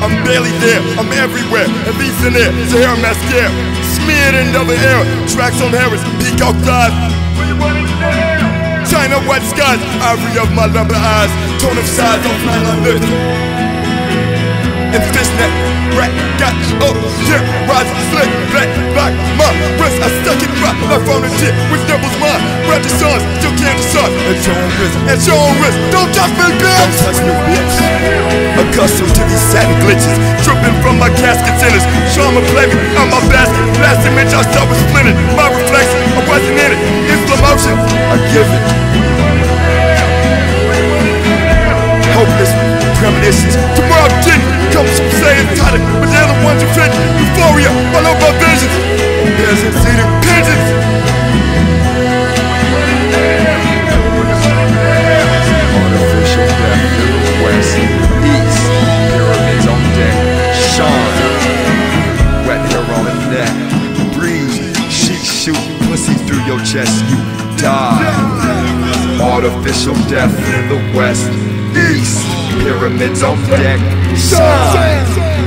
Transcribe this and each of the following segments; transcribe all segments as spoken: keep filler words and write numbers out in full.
I'm barely there, I'm everywhere, at least in there, Sahara mascara, smeared in double air, tracks on Harris, peacock thighs. China white skies, ivory of my lumber eyes, tone of size on nylon lips, and fishnet, rat, got, oh, yeah, rise, slick, black, black, my wrist, I stuck it right, I found a tip, which doubles mine, red the sons, still can't decide, at your own risk, at your own risk, don't touch me, bitch! Don't touch me, bitch! Accustomed to these satin glitches, dripping from my casket centers, trauma plaguing out my basket, last image I saw was splintered, my reflection, I wasn't in it, it's slow motion, I give it. Hopeless premonitions, tomorrow didn't come from saying tighter, but they're the ones who fit euphoria, all over my visions, peasants eating pigeons. Artificial death in the west, east, pyramids on deck, shine, wet hair on the neck, breathe, sheep shoot pussy through your chest, you die. Artificial death in the west, east, pyramids on deck, shine.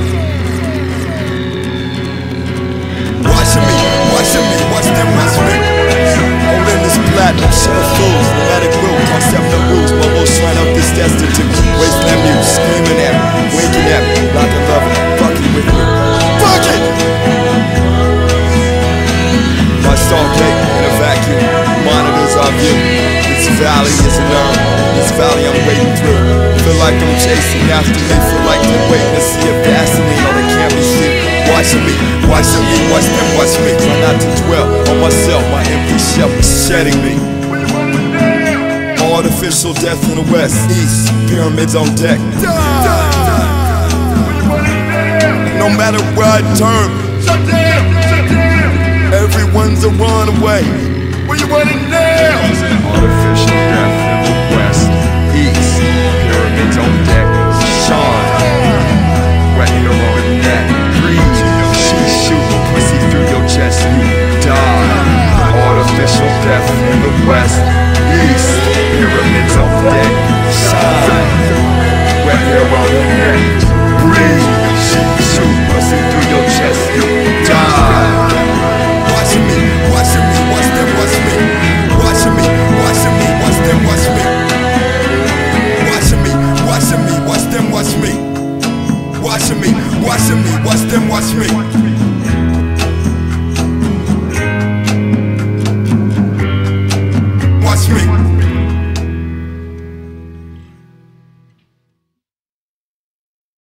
Watching me, watching me, watch them watch me. Holding this platinum, sugar fools, nomadic will, concept no rules, mobile shrine of this destitute. Wasteland mute, screaming at me, winking at me, like a lover, fucking with me. Fuck it! My stargate in a vacuum, monitors our view. This valley is an urn, this valley I'm wading through. Feel like I'm chasing after me, feel like they're waiting to see a Vaseline or they can't be seen. Watching me, watching me, watch them watch me. Try not to dwell on myself, my empty shell is shedding me. Artificial death in the west, east, pyramids on deck. No matter where I turn, everyone's a runaway. Where you running now? Artificial death in the west, east, pyramids on deck, shine, wet hair on the neck, breathe, she shoot pussy through your chest, you die. Artificial death in the west, east, pyramids on deck, shine, wet hair on the neck, breathe, she shoot pussy through your chest, you die. Watching me, watching me, watch them watch me. Watching me, watching me, watch them watch me. Watching me, watching me, watch them watch me. Watching me, watching me, watch them watch me.